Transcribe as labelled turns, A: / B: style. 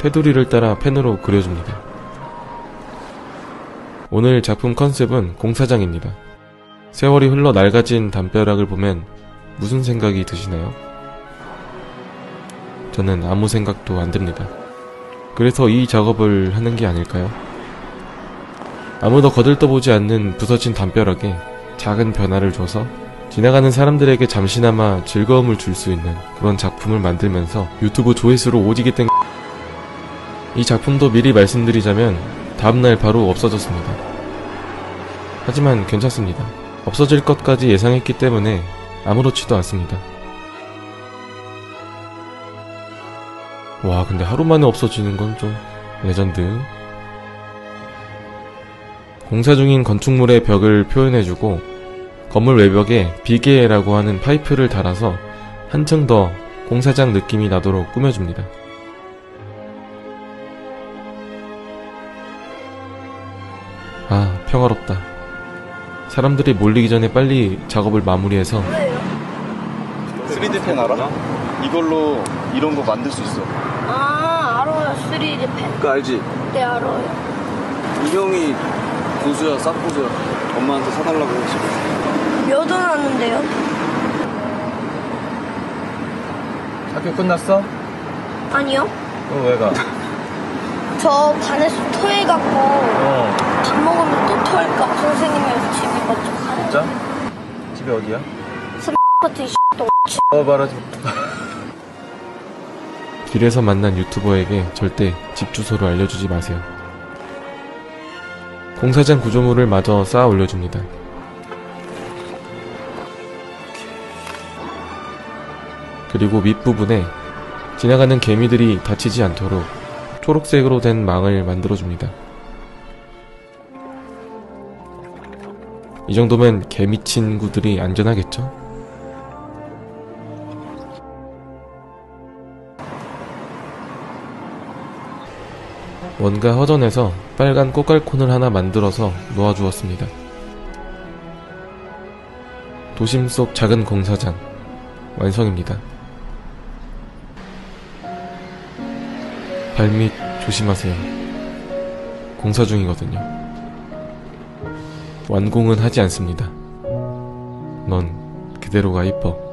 A: 테두리를 따라 펜으로 그려줍니다. 오늘 작품 컨셉은 공사장입니다. 세월이 흘러 낡아진 담벼락을 보면 무슨 생각이 드시나요? 저는 아무 생각도 안 듭니다. 그래서 이 작업을 하는 게 아닐까요? 아무도 거들떠보지 않는 부서진 담벼락에 작은 변화를 줘서 지나가는 사람들에게 잠시나마 즐거움을 줄 수 있는 그런 작품을 만들면서 유튜브 조회수로 오지게 된 이 작품도 미리 말씀드리자면 다음날 바로 없어졌습니다. 하지만 괜찮습니다. 없어질 것까지 예상했기 때문에 아무렇지도 않습니다. 와, 근데 하루 만에 없어지는 건 좀 레전드. 공사 중인 건축물의 벽을 표현해주고 건물 외벽에 비계라고 하는 파이프를 달아서 한층 더 공사장 느낌이 나도록 꾸며줍니다. 아, 평화롭다. 사람들이 몰리기 전에 빨리 작업을 마무리해서.
B: 3D 펜 알아? 이걸로 이런 거 만들 수 있어.
C: 아, 알아요. 3D 펜.
B: 그거 알지?
C: 네, 알아요.
B: 이 형이 고수야, 싹 고수야. 엄마한테 사달라고 했지.
C: 몇 원 왔는데요?
B: 학교 끝났어?
C: 아니요.
B: 왜 가?
C: 저 반에서 토해갖고 밥 먹으면 또 토할까 선생님이랑 집이 먼저 가요.
B: 진짜? 집이 어디야?
C: 같은 똥.
B: 말하지.
A: 길에서 만난 유튜버에게 절대 집 주소를 알려주지 마세요. 공사장 구조물을 마저 쌓아 올려줍니다. 그리고 밑부분에 지나가는 개미들이 다치지 않도록 초록색으로 된 망을 만들어줍니다. 이 정도면 개미 친구들이 안전하겠죠? 뭔가 허전해서 빨간 꽃갈콘을 하나 만들어서 놓아주었습니다. 도심 속 작은 공사장 완성입니다. 발밑 조심하세요. 공사 중이거든요. 완공은 하지 않습니다. 넌 그대로가 이뻐.